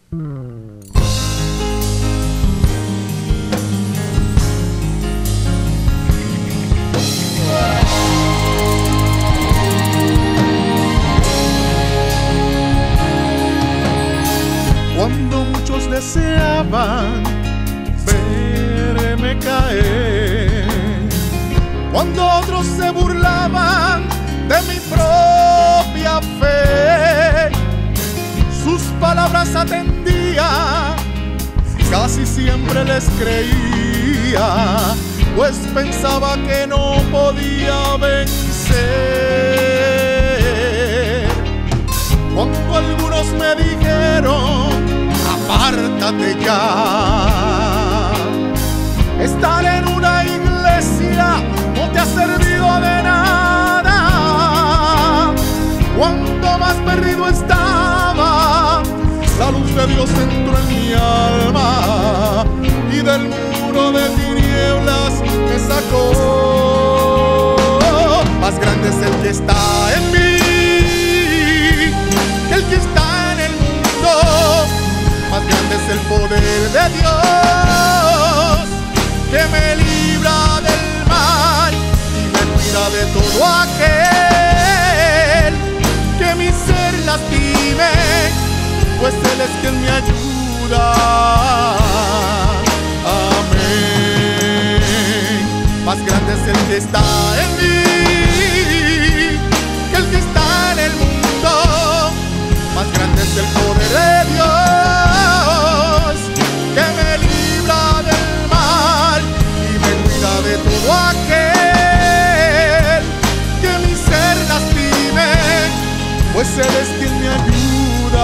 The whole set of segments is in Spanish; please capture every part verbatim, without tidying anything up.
Cuando muchos deseaban verme caer, cuando otros se burlaban de mi propia fe, sus palabras atendía, casi siempre les creía, pues pensaba que no podía vencer. Cuando algunos me dijeron, apártate ya, estar en una iglesia no te ha servido de nada. Cuando más perdido estaba, la luz de Dios entró en mi alma y del muro de tinieblas me sacó. Más grande es el que está en mí que el que está en el mundo. Más grande es el poder de Dios que me libra del mal y me cuida de todo aquel que mi ser lastime, pues Él es quien me ayuda. Amén. Más grande es el que está en mí que el que está en el mundo. Más grande es el poder de Dios que me libra del mal y me cuida de todo aquel que mi ser lastime, pues Él es quien me ayuda.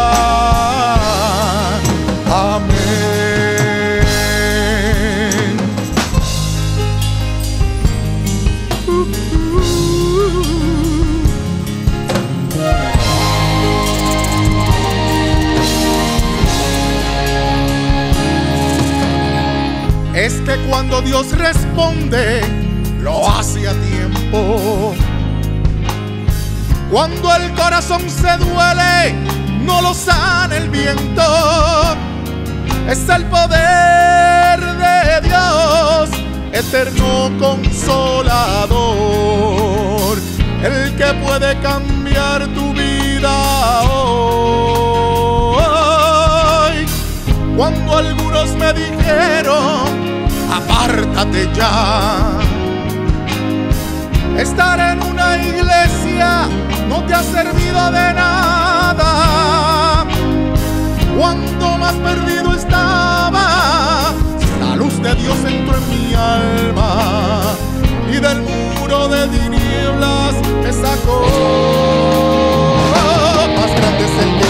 Amén. Uh, uh, Es que cuando Dios responde, lo hace a tiempo. Cuando el corazón se duele, no lo sana el viento. Es el poder de Dios, eterno consolador, el que puede cambiar tu vida hoy. Cuando algunos me dijeron, apártate ya, estar en una iglesia no te ha servido de nada. Cuando más perdido estaba, la luz de Dios entró en mi alma y del muro de tinieblas me sacó. Más grande es el que